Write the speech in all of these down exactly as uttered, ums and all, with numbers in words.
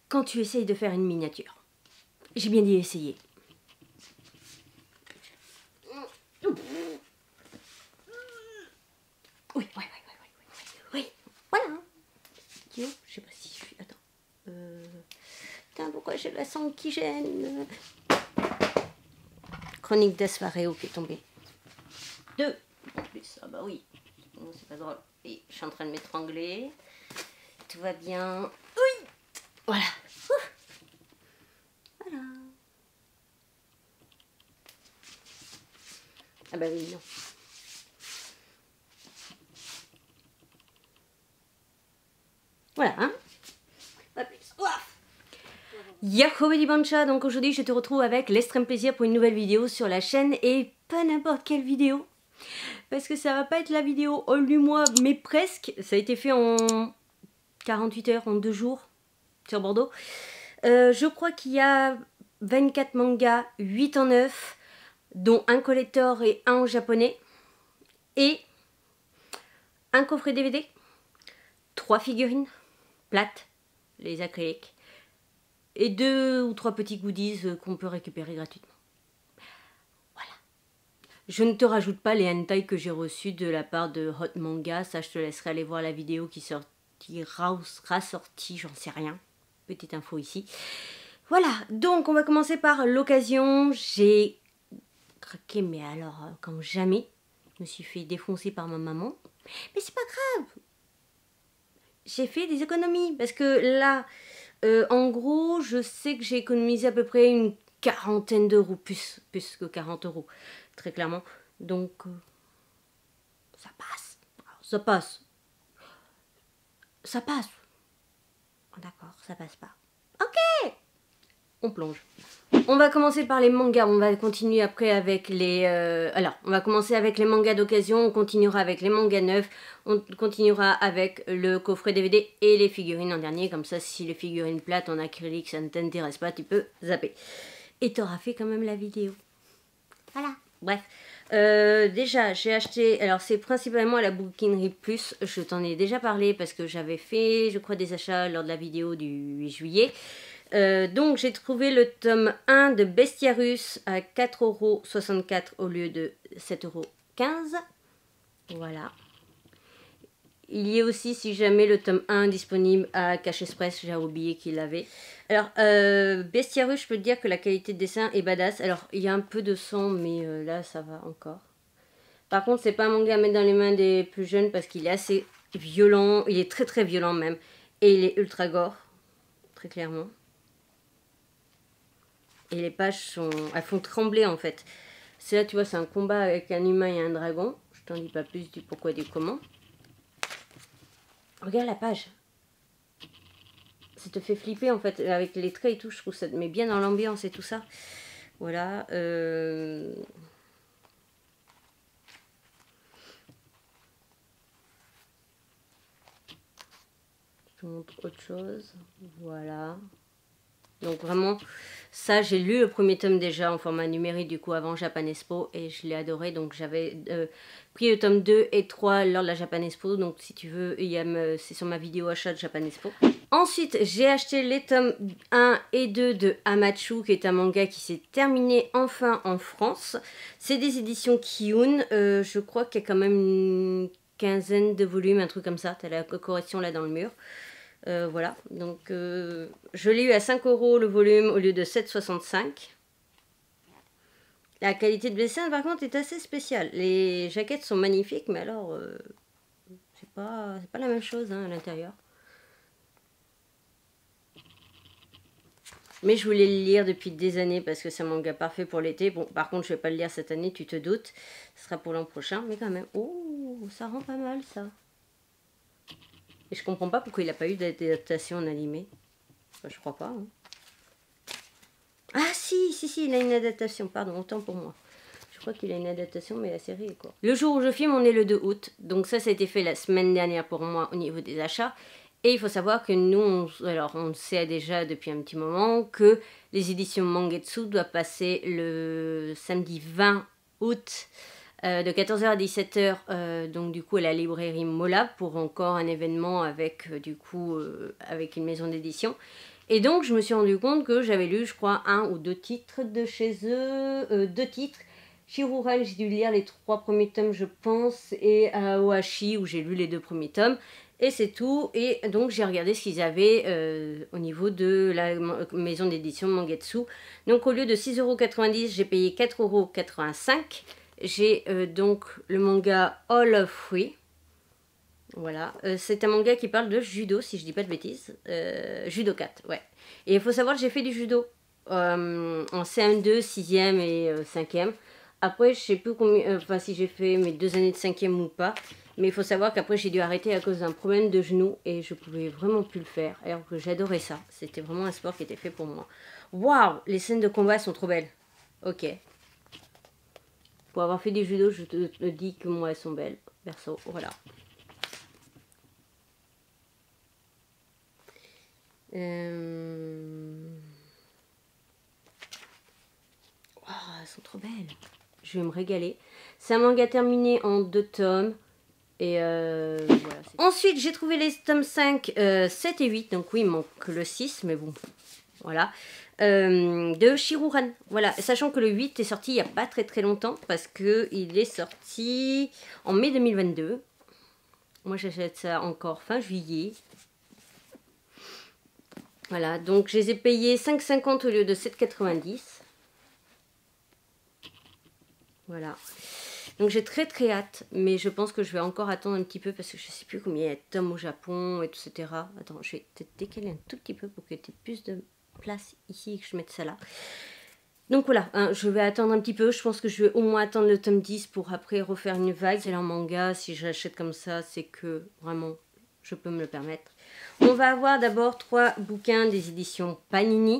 quand tu essayes de faire une miniature. J'ai bien dit essayer. Oui, oui, oui, oui, oui, oui, voilà. Je sais pas si je suis... Attends. Euh... Putain, pourquoi j'ai la sang qui gêne? Chronique d'Asfareo qui est tombée. Deux. En plus, ah bah oui. Non, c'est pas drôle. Et je suis en train de m'étrangler. Tout va bien. Oui. Voilà. Ouf. Voilà. Ah bah oui, non. Voilà, hein. Pas plus. Ouaf. Yahoo Bedi Bancha, donc aujourd'hui je te retrouve avec l'extrême plaisir pour une nouvelle vidéo sur la chaîne et pas n'importe quelle vidéo. Parce que ça va pas être la vidéo all du mois, mais presque. Ça a été fait en quarante-huit heures, en deux jours, sur Bordeaux. Euh, je crois qu'il y a vingt-quatre mangas, huit en neuf, dont un collector et un en japonais. Et un coffret D V D, trois figurines plates, les acryliques, et deux ou trois petits goodies qu'on peut récupérer gratuitement. Voilà. Je ne te rajoute pas les hentai que j'ai reçus de la part de Hot Manga. Ça, je te laisserai aller voir la vidéo qui sortira ou sera sortie, j'en sais rien. Petite info ici. Voilà, donc on va commencer par l'occasion. J'ai craqué, mais alors comme jamais. Je me suis fait défoncer par ma maman. Mais c'est pas grave. J'ai fait des économies parce que là... Euh, en gros, je sais que j'ai économisé à peu près une quarantaine d'euros, plus, plus que quarante euros, très clairement. Donc, euh, ça passe. Alors, ça passe. Ça passe. D'accord, ça passe pas. Ok. On plonge. On va commencer par les mangas, on va continuer après avec les... Euh, alors, on va commencer avec les mangas d'occasion, on continuera avec les mangas neufs, on continuera avec le coffret D V D et les figurines en dernier, comme ça si les figurines plates en acrylique ça ne t'intéresse pas, tu peux zapper. Et t'auras fait quand même la vidéo. Voilà, bref. Euh, déjà, j'ai acheté, alors c'est principalement à la Bouquinerie Plus, je t'en ai déjà parlé parce que j'avais fait, je crois, des achats lors de la vidéo du huit juillet. Euh, donc j'ai trouvé le tome un de Bestiarus à quatre euros soixante-quatre au lieu de sept euros quinze. Voilà. Il y a aussi, si jamais, le tome un disponible à Cash Express, j'ai oublié qu'il l'avait. Alors, euh, Bestiarus, je peux te dire que la qualité de dessin est badass. Alors, il y a un peu de sang, mais euh, là, ça va encore. Par contre, c'est pas un manga à mettre dans les mains des plus jeunes parce qu'il est assez violent. Il est très très violent même. Et il est ultra gore, très clairement. Et les pages sont... elles font trembler en fait. C'est là, tu vois, c'est un combat avec un humain et un dragon. Je t'en dis pas plus du pourquoi du comment. Regarde la page. Ça te fait flipper en fait. Avec les traits et tout, je trouve ça te met bien dans l'ambiance et tout ça. Voilà. Euh... Je te montre autre chose. Voilà. Donc vraiment, ça j'ai lu le premier tome déjà en format numérique du coup avant Japan Expo et je l'ai adoré. Donc j'avais euh, pris le tome deux et trois lors de la Japan Expo. Donc si tu veux, c'est sur ma vidéo achat de Japan Expo. Ensuite j'ai acheté les tomes un et deux de Hamachu qui est un manga qui s'est terminé enfin en France. C'est des éditions Kiyun. Euh, je crois qu'il y a quand même une quinzaine de volumes, un truc comme ça. Tu as la correction là dans le mur. Euh, voilà, donc euh, je l'ai eu à cinq euros le volume au lieu de sept euros soixante-cinq. La qualité de dessin par contre est assez spéciale. Les jaquettes sont magnifiques, mais alors euh, c'est pas, c'est pas la même chose hein, à l'intérieur. Mais je voulais le lire depuis des années parce que c'est un manga parfait pour l'été. Bon, par contre je vais pas le lire cette année, tu te doutes. Ce sera pour l'an prochain, mais quand même. Oh, ça rend pas mal ça. Et je comprends pas pourquoi il n'a pas eu d'adaptation en animé. Enfin, je crois pas. Hein. Ah si, si, si, il a une adaptation. Pardon, autant pour moi. Je crois qu'il a une adaptation, mais la série est quoi. Le jour où je filme, on est le deux août. Donc ça, ça a été fait la semaine dernière pour moi au niveau des achats. Et il faut savoir que nous, on, alors on sait déjà depuis un petit moment que les éditions Mangetsu doivent passer le samedi vingt août euh, de quatorze heures à dix-sept heures, euh, donc du coup à la librairie Mola pour encore un événement avec euh, du coup euh, avec une maison d'édition. Et donc je me suis rendu compte que j'avais lu je crois un ou deux titres de chez eux, euh, deux titres. Shiruran, j'ai dû lire les trois premiers tomes je pense, et Aohashi où j'ai lu les deux premiers tomes. Et c'est tout, et donc j'ai regardé ce qu'ils avaient euh, au niveau de la maison d'édition Mangetsu. Donc au lieu de six euros quatre-vingt-dix, j'ai payé quatre euros quatre-vingt-cinq. J'ai euh, donc le manga All of Free. Voilà, euh, c'est un manga qui parle de judo, si je dis pas de bêtises. Euh, judokat, ouais. Et il faut savoir que j'ai fait du judo euh, en C M deux, sixième et euh, cinquième. Après, je sais plus combien, enfin euh, si j'ai fait mes deux années de cinquième ou pas. Mais il faut savoir qu'après j'ai dû arrêter à cause d'un problème de genou et je pouvais vraiment plus le faire. Alors que j'adorais ça. C'était vraiment un sport qui était fait pour moi. Waouh, les scènes de combat sont trop belles. Ok. Pour avoir fait du judo, je te, te dis que moi elles sont belles. Perso, voilà. Euh... Oh, elles sont trop belles. Je vais me régaler. C'est un manga terminé en deux tomes. Et euh, voilà. Ensuite, j'ai trouvé les tomes cinq, euh, sept et huit. Donc oui, il manque le six, mais bon. Voilà. Euh, de Shiruran. Voilà. Sachant que le huit est sorti il n'y a pas très très longtemps. Parce qu'il est sorti en mai deux mille vingt-deux. Moi, j'achète ça encore fin juillet. Voilà. Donc, je les ai payés cinq cinquante au lieu de sept quatre-vingt-dix. Voilà. Donc j'ai très très hâte, mais je pense que je vais encore attendre un petit peu parce que je sais plus combien il y a de tomes au Japon, et cetera. Attends, je vais peut-être décaler un tout petit peu pour que tu aies plus de place ici et que je mette ça là. Donc voilà, hein, je vais attendre un petit peu. Je pense que je vais au moins attendre le tome dix pour après refaire une vague. C'est leur manga, si j'achète comme ça, c'est que vraiment je peux me le permettre. On va avoir d'abord trois bouquins des éditions Panini.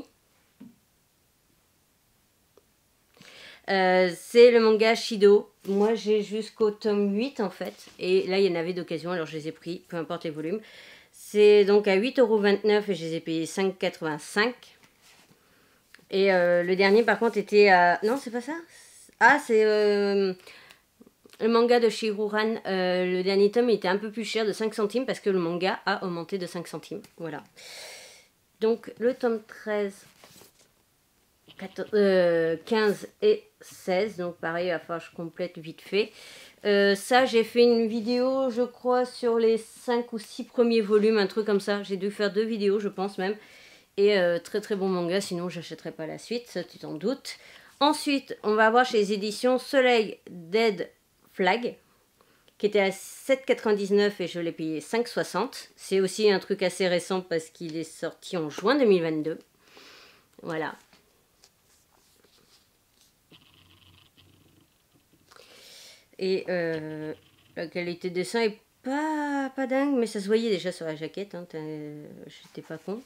Euh, c'est le manga Shido. Moi j'ai jusqu'au tome huit en fait. Et là il y en avait d'occasion, alors je les ai pris, peu importe les volumes. C'est donc à huit euros vingt-neuf et je les ai payés cinq euros quatre-vingt-cinq. Et euh, le dernier par contre était à... Non c'est pas ça. Ah c'est euh, le manga de Shiruran. Euh, le dernier tome était un peu plus cher de cinq centimes parce que le manga a augmenté de cinq centimes. Voilà. Donc le tome treize... quatorze, euh, quinze et seize, donc pareil, il va falloir que je complète vite fait. Euh, ça, j'ai fait une vidéo, je crois, sur les cinq ou six premiers volumes, un truc comme ça. J'ai dû faire deux vidéos, je pense même. Et euh, très très bon manga, sinon j'achèterai pas la suite, ça tu t'en doutes. Ensuite, on va avoir chez les éditions Soleil Dead Flag, qui était à sept euros quatre-vingt-dix-neuf et je l'ai payé cinq euros soixante. C'est aussi un truc assez récent parce qu'il est sorti en juin deux mille vingt-deux. Voilà. Et euh, la qualité de dessin est pas, pas dingue, mais ça se voyait déjà sur la jaquette. Hein, j'étais pas con.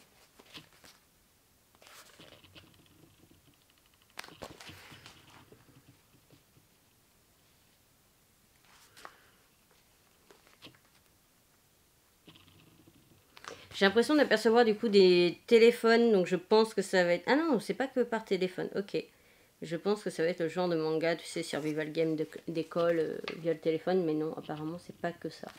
J'ai l'impression d'apercevoir du coup des téléphones, donc je pense que ça va être... Ah non, c'est pas que par téléphone, ok. Je pense que ça va être le genre de manga, tu sais, survival game d'école euh, via le téléphone, mais non, apparemment, c'est pas que ça.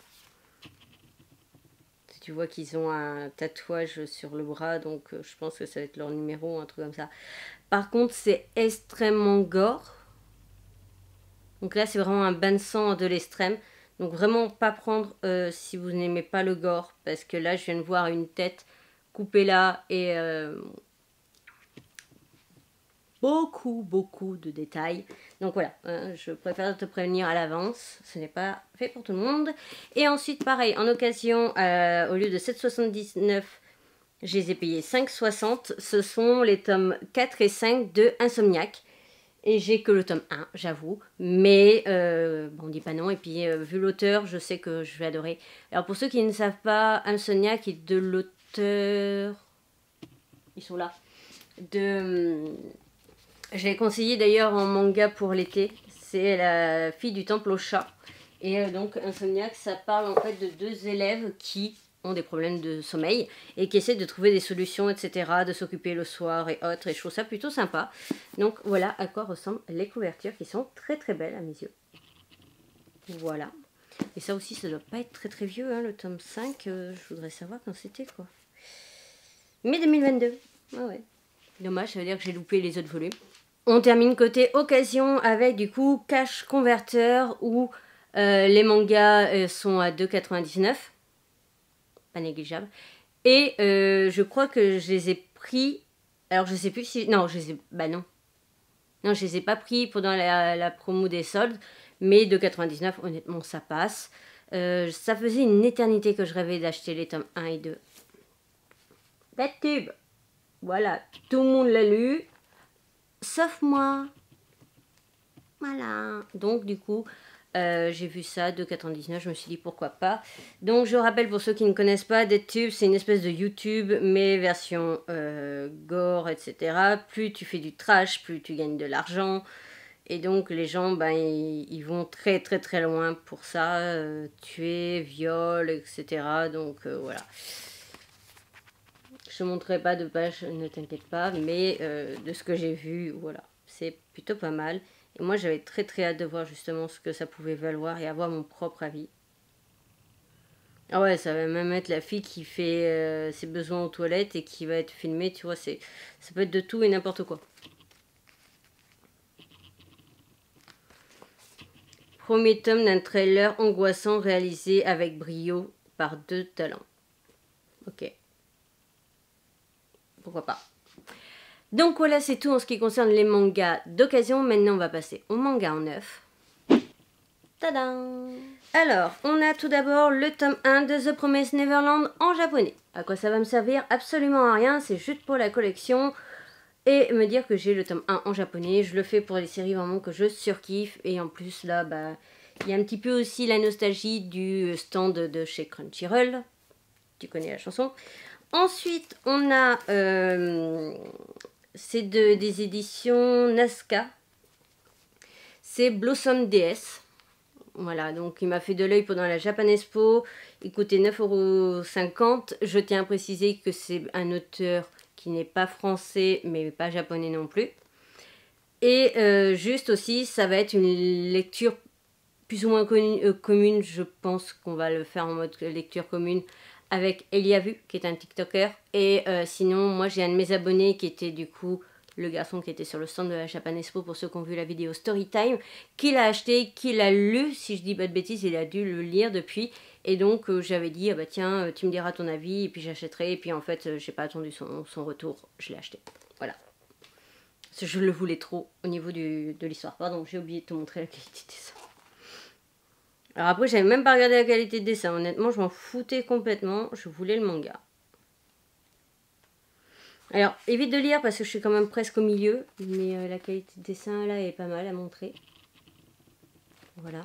Si tu vois qu'ils ont un tatouage sur le bras, donc euh, je pense que ça va être leur numéro, un truc comme ça. Par contre, c'est extrêmement gore. Donc là, c'est vraiment un bain de sang de l'extrême. Donc vraiment pas prendre euh, si vous n'aimez pas le gore, parce que là, je viens de voir une tête coupée là et... Euh, beaucoup, beaucoup de détails. Donc voilà, hein, je préfère te prévenir à l'avance. Ce n'est pas fait pour tout le monde. Et ensuite, pareil, en occasion, euh, au lieu de sept euros soixante-dix-neuf, je les ai payés cinq euros soixante. Ce sont les tomes quatre et cinq de Insomniac. Et j'ai que le tome un, j'avoue. Mais euh, bon, on dit pas non. Et puis, euh, vu l'auteur, je sais que je vais adorer. Alors, pour ceux qui ne savent pas, Insomniac est de l'auteur... Ils sont là. De... Je l'ai conseillé d'ailleurs en manga pour l'été. C'est La fille du temple au chat. Et euh, donc Insomniac, ça parle en fait de deux élèves qui ont des problèmes de sommeil et qui essaient de trouver des solutions, et cetera, de s'occuper le soir et autres. Et je trouve ça plutôt sympa. Donc voilà à quoi ressemblent les couvertures qui sont très très belles à mes yeux. Voilà. Et ça aussi, ça doit pas être très très vieux, hein, le tome cinq. Euh, je voudrais savoir quand c'était, quoi. mai deux mille vingt-deux. Ah ouais. Dommage, ça veut dire que j'ai loupé les autres volumes. On termine côté occasion avec du coup Cash Converter où euh, les mangas euh, sont à deux quatre-vingt-dix-neuf. Pas négligeable. Et euh, je crois que je les ai pris. Alors je sais plus si. Non, je les ai. Bah non. Non, je les ai pas pris pendant la, la promo des soldes. Mais deux quatre-vingt-dix-neuf, honnêtement, ça passe. Euh, ça faisait une éternité que je rêvais d'acheter les tomes un et deux. Bad Tube. Voilà, tout le monde l'a lu. Sauf moi. Voilà. Donc du coup, euh, j'ai vu ça, deux quatre-vingt-dix-neuf, je me suis dit pourquoi pas. Donc je rappelle pour ceux qui ne connaissent pas, DeadTube, c'est une espèce de YouTube, mais version euh, gore, et cetera. Plus tu fais du trash, plus tu gagnes de l'argent. Et donc les gens, ben, ils, ils vont très très très loin pour ça. Euh, tuer, viol, et cetera. Donc euh, voilà. Je ne montrerai pas de page, ne t'inquiète pas, mais euh, de ce que j'ai vu, voilà, c'est plutôt pas mal. Et moi, j'avais très très hâte de voir justement ce que ça pouvait valoir et avoir mon propre avis. Ah ouais, ça va même être la fille qui fait euh, ses besoins aux toilettes et qui va être filmée, tu vois, c'est, ça peut être de tout et n'importe quoi. Premier tome d'un trailer angoissant réalisé avec brio par deux talents. Ok. Pourquoi pas. Donc voilà, c'est tout en ce qui concerne les mangas d'occasion. Maintenant, on va passer aux mangas en neuf. Tadam! Alors, on a tout d'abord le tome un de The Promised Neverland en japonais. À quoi ça va me servir? Absolument à rien, c'est juste pour la collection. Et me dire que j'ai le tome un en japonais. Je le fais pour les séries vraiment que je surkiffe. Et en plus, là, bah, il y a un petit peu aussi la nostalgie du stand de chez Crunchyroll. Tu connais la chanson. Ensuite, on a... Euh, c'est de, des éditions Nazca. C'est Blossom D S. Voilà, donc il m'a fait de l'œil pendant la Japan Expo. Il coûtait neuf euros cinquante. Je tiens à préciser que c'est un auteur qui n'est pas français, mais pas japonais non plus. Et euh, juste aussi, ça va être une lecture plus ou moins commune. Euh, commune. Je pense qu'on va le faire en mode lecture commune avec Eliavu, qui est un TikToker. Et euh, sinon, moi j'ai un de mes abonnés qui était du coup le garçon qui était sur le stand de la Japan Expo, pour ceux qui ont vu la vidéo Storytime, qui l'a acheté, qui l'a lu, si je dis pas de bêtises, il a dû le lire depuis. Et donc euh, j'avais dit, ah bah tiens, euh, tu me diras ton avis, et puis j'achèterai. Et puis en fait, euh, j'ai pas attendu son, son retour, je l'ai acheté. Voilà. Parce que je le voulais trop au niveau du, de l'histoire. Pardon, j'ai oublié de te montrer la qualité de dessin. Alors après, j'avais même pas regardé la qualité de dessin. Honnêtement, je m'en foutais complètement. Je voulais le manga. Alors, évite de lire parce que je suis quand même presque au milieu. Mais euh, la qualité de dessin, là, est pas mal à montrer. Voilà.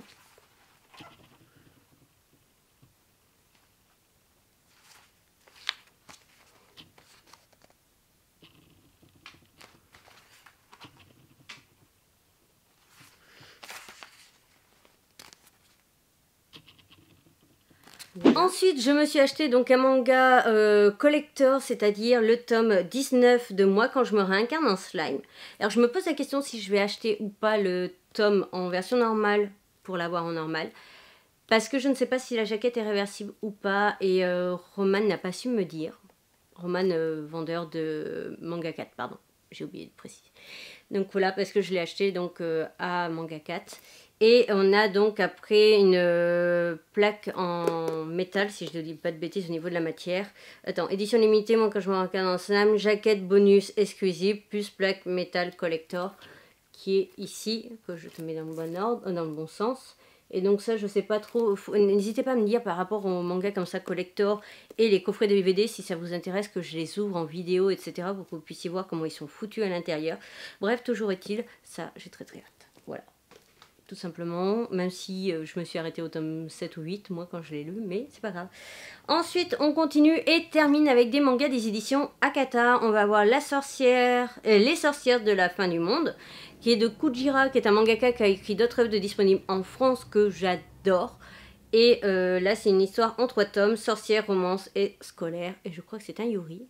Ensuite, je me suis acheté donc un manga euh, collector, c'est-à-dire le tome dix-neuf de Moi quand je me réincarne en slime. Alors, je me pose la question si je vais acheter ou pas le tome en version normale pour l'avoir en normal. Parce que je ne sais pas si la jaquette est réversible ou pas. Et euh, Roman n'a pas su me dire. Roman, euh, vendeur de Manga quatre, pardon. J'ai oublié de préciser. Donc voilà, parce que je l'ai acheté donc euh, à Manga quatre. Et on a donc après une euh, plaque en métal, si je ne dis pas de bêtises au niveau de la matière. Attends, édition limitée, moi quand je me regarde en slam, jaquette bonus exclusive, plus plaque métal collector, qui est ici, que je te mets dans le bon ordre, dans le bon sens. Et donc ça, je sais pas trop, n'hésitez pas à me dire par rapport aux mangas comme ça, collector, et les coffrets de D V D, si ça vous intéresse que je les ouvre en vidéo, et cetera, pour que vous puissiez voir comment ils sont foutus à l'intérieur. Bref, toujours est-il, ça, j'ai très très hâte. Voilà. Tout simplement, même si euh, je me suis arrêtée au tome sept ou huit, moi, quand je l'ai lu, mais c'est pas grave. Ensuite, on continue et termine avec des mangas des éditions Akata. On va voir La Sorcière, euh, Les Sorcières de la Fin du Monde, qui est de Kujira, qui est un mangaka qui a écrit d'autres œuvres disponibles en France que j'adore. Et euh, là, c'est une histoire en trois tomes, sorcière, romance et scolaire. Et je crois que c'est un yuri.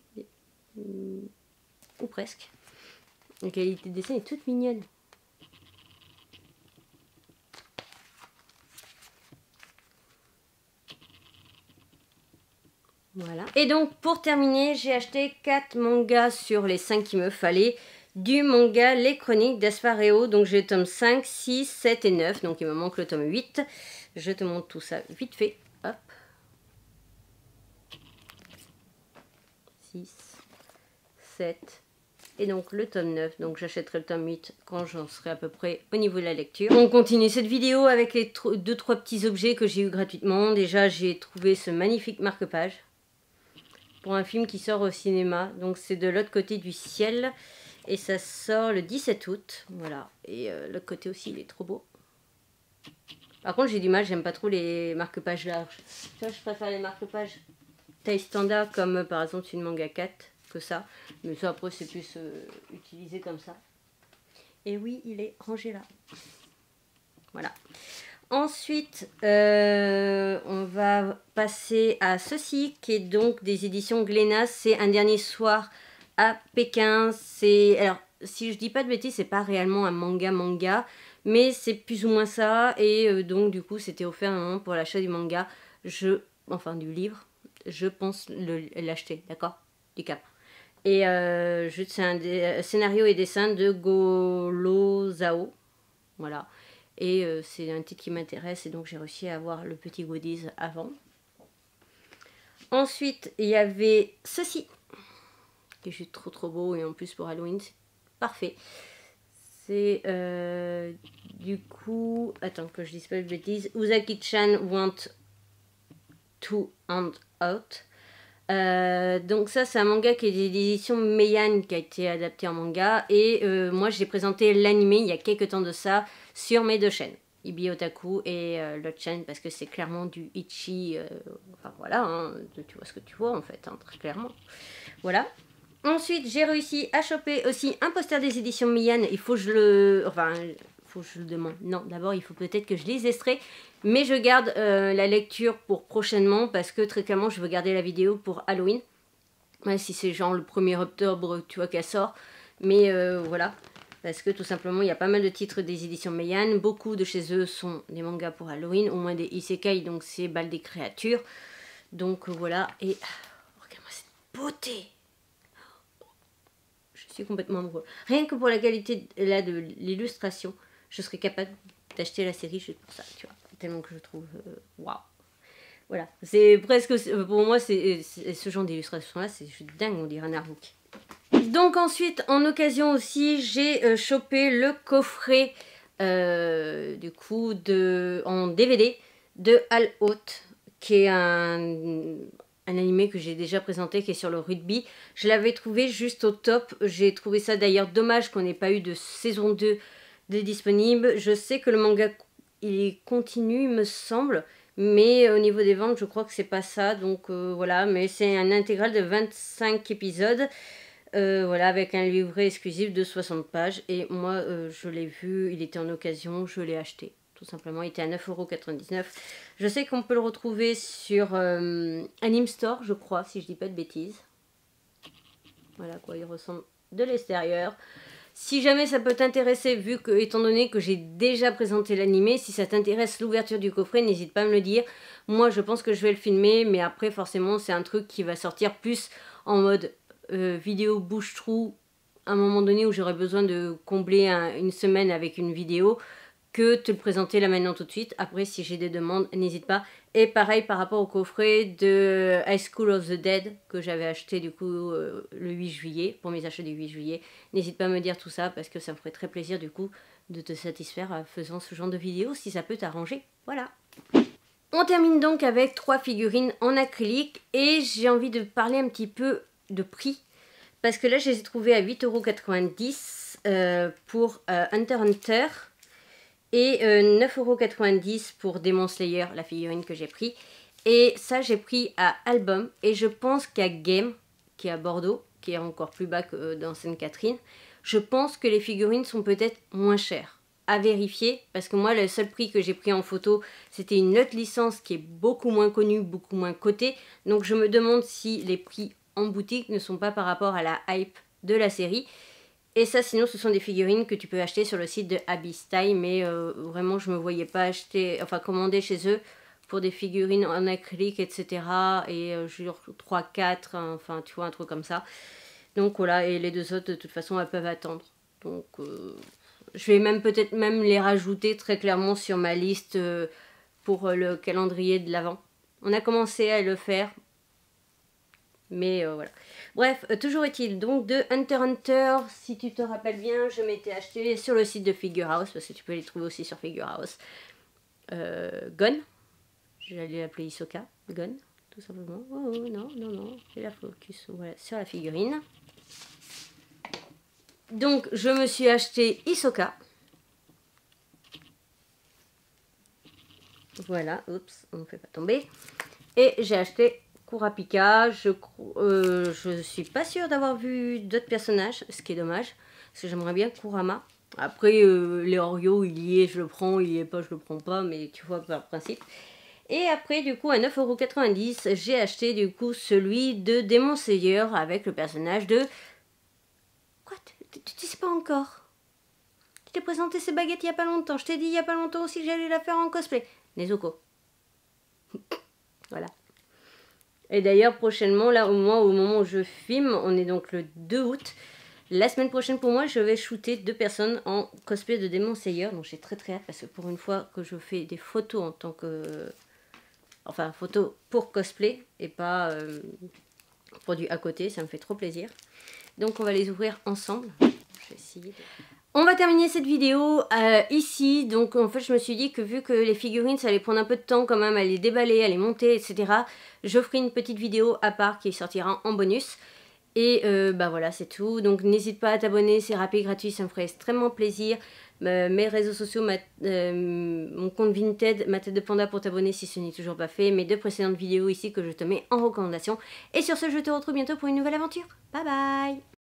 Ou presque. La qualité de dessin est toute mignonne. Voilà. Et donc pour terminer, j'ai acheté quatre mangas sur les cinq qu'il me fallait. Du manga Les Chroniques d'Aspareo. Donc j'ai le tome cinq, six, sept et neuf. Donc il me manque le tome huit. Je te montre tout ça vite fait. Hop. six, sept et donc le tome neuf. Donc j'achèterai le tome huit quand j'en serai à peu près au niveau de la lecture. On continue cette vidéo avec les deux trois petits objets que j'ai eu gratuitement. Déjà j'ai trouvé ce magnifique marque-page pour un film qui sort au cinéma. Donc c'est de l'autre côté du ciel. Et ça sort le dix-sept août. Voilà. Et euh, l'autre côté aussi, il est trop beau. Par contre, j'ai du mal, j'aime pas trop les marque-pages larges. Tu vois, je préfère les marque-pages taille standard, comme euh, par exemple une manga quatre, que ça. Mais ça, après, c'est plus euh, utilisé comme ça. Et oui, il est rangé là. Voilà. Ensuite, euh, on va passer à ceci, qui est donc des éditions Glénat. C'est Un dernier soir à Pékin. C'est, alors, si je dis pas de bêtises, c'est pas réellement un manga manga, mais c'est plus ou moins ça. Et euh, donc, du coup, c'était offert un moment pour l'achat du manga. Je, enfin, du livre. Je pense l'acheter, d'accord, du cap. Et euh, c'est un des, scénario et dessin de Golo Zhao. Voilà. Et euh, c'est un titre qui m'intéresse et donc j'ai réussi à avoir le petit goodies avant. Ensuite, il y avait ceci, qui est juste trop trop beau et en plus pour Halloween, c'est parfait. C'est euh, du coup, attends que je dise pas de bêtises, Uzaki-chan Want to Hand Out. Euh, donc ça c'est un manga qui est d'édition Meian qui a été adapté en manga et euh, moi j'ai présenté l'animé il y a quelques temps de ça sur mes deux chaînes, Ibi Otaku et euh, l'autre chaîne parce que c'est clairement du Ichi, euh, enfin voilà, hein, tu vois ce que tu vois en fait, hein, très clairement. Voilà. Ensuite j'ai réussi à choper aussi un poster des éditions Meian, il faut que je le... enfin... faut que je le demande. Non, d'abord il faut peut-être que je les extrais. Mais je garde euh, la lecture pour prochainement parce que très clairement je veux garder la vidéo pour Halloween. Ouais, si c'est genre le premier octobre, tu vois qu'elle sort. Mais euh, voilà. Parce que tout simplement il y a pas mal de titres des éditions Meian. Beaucoup de chez eux sont des mangas pour Halloween. Au moins des isekai, donc c'est Bal des créatures. Donc euh, voilà. Et regarde-moi cette beauté. Je suis complètement amoureux. Rien que pour la qualité là de l'illustration, je serais capable d'acheter la série juste pour ça, tu vois. Tellement que je trouve waouh. Wow. Voilà, c'est presque pour moi c'est ce genre d'illustration là, c'est juste dingue, on dirait un artbook. Donc ensuite en occasion aussi j'ai euh, chopé le coffret euh, du coup de en D V D de All Out, qui est un, un animé que j'ai déjà présenté, qui est sur le rugby. Je l'avais trouvé juste au top. J'ai trouvé ça d'ailleurs dommage qu'on n'ait pas eu de saison deux de disponible. Je sais que le manga il continue, il me semble, mais au niveau des ventes, je crois que c'est pas ça. Donc euh, voilà, mais c'est un intégral de vingt-cinq épisodes. Euh, voilà, avec un livret exclusif de soixante pages. Et moi, euh, je l'ai vu, il était en occasion, je l'ai acheté. Tout simplement, il était à neuf euros quatre-vingt-dix-neuf. Je sais qu'on peut le retrouver sur euh, Anime Store, je crois, si je dis pas de bêtises. Voilà quoi, il ressemble de l'extérieur. Si jamais ça peut t'intéresser, vu que, étant donné que j'ai déjà présenté l'animé, si ça t'intéresse l'ouverture du coffret, n'hésite pas à me le dire. Moi, je pense que je vais le filmer, mais après, forcément, c'est un truc qui va sortir plus en mode euh, vidéo bouche-trou, à un moment donné où j'aurai besoin de combler un, une semaine avec une vidéo, que te le présenter là maintenant tout de suite. Après, si j'ai des demandes, n'hésite pas. Et pareil par rapport au coffret de High School of the Dead que j'avais acheté du coup euh, le huit juillet, pour mes achats du huit juillet. N'hésite pas à me dire tout ça parce que ça me ferait très plaisir du coup de te satisfaire en faisant ce genre de vidéo si ça peut t'arranger. Voilà. On termine donc avec trois figurines en acrylique et j'ai envie de parler un petit peu de prix. Parce que là je les ai trouvées à huit euros quatre-vingt-dix euh, pour euh, Hunter x Hunter. Et euh, neuf euros quatre-vingt-dix pour Demon Slayer, la figurine que j'ai pris. Et ça, j'ai pris à Album. Et je pense qu'à Game, qui est à Bordeaux, qui est encore plus bas que dans Sainte-Catherine, je pense que les figurines sont peut-être moins chères. À vérifier, parce que moi, le seul prix que j'ai pris en photo, c'était une autre licence qui est beaucoup moins connue, beaucoup moins cotée. Donc je me demande si les prix en boutique ne sont pas par rapport à la hype de la série. Et ça, sinon, ce sont des figurines que tu peux acheter sur le site de Abyss Style, mais euh, vraiment, je me voyais pas acheter, enfin, commander chez eux pour des figurines en acrylique, et cetera. Et euh, genre trois quatre, hein, enfin tu vois, un truc comme ça. Donc voilà, et les deux autres, de toute façon, elles peuvent attendre. Donc euh, je vais même peut-être même les rajouter très clairement sur ma liste euh, pour le calendrier de l'Avent. On a commencé à le faire, mais euh, voilà. Bref, euh, toujours est-il donc de Hunter x Hunter, si tu te rappelles bien, je m'étais acheté sur le site de Figure House, parce que tu peux les trouver aussi sur Figure House. Euh, Gon, j'allais l'appeler Hisoka, Gon, tout simplement. Oh, oh non, non, non, j'ai la focus, voilà, sur la figurine. Donc je me suis acheté Hisoka. Voilà, oups, on ne fait pas tomber. Et j'ai acheté Kurapika. Je euh, je suis pas sûre d'avoir vu d'autres personnages, ce qui est dommage, parce que j'aimerais bien Kurama. Après, euh, les Oreo, il y est, je le prends, il y est pas, je le prends pas, mais tu vois par principe. Et après, du coup, à neuf euros quatre-vingt-dix, j'ai acheté du coup celui de Demon Slayer avec le personnage de... Quoi? Tu ne sais pas encore? Je t'ai présenté ces baguettes il y a pas longtemps. Je t'ai dit il y a pas longtemps aussi que j'allais la faire en cosplay. Nezuko. Voilà. Et d'ailleurs, prochainement, là, au moment, au moment où je filme, on est donc le deux août. La semaine prochaine, pour moi, je vais shooter deux personnes en cosplay de Demon Slayer. Donc, j'ai très très hâte parce que pour une fois que je fais des photos en tant que... Enfin, photos pour cosplay et pas euh, produit à côté. Ça me fait trop plaisir. Donc, on va les ouvrir ensemble. Je vais essayer de... On va terminer cette vidéo euh, ici. Donc en fait je me suis dit que vu que les figurines ça allait prendre un peu de temps quand même à les déballer, à les monter, et cetera. Je ferai une petite vidéo à part qui sortira en bonus. Et euh, bah voilà, c'est tout. Donc n'hésite pas à t'abonner, c'est rapide, gratuit, ça me ferait extrêmement plaisir. Euh, mes réseaux sociaux, ma, euh, mon compte Vinted, ma tête de panda pour t'abonner si ce n'est toujours pas fait. Mes deux précédentes vidéos ici que je te mets en recommandation. Et sur ce, je te retrouve bientôt pour une nouvelle aventure. Bye bye!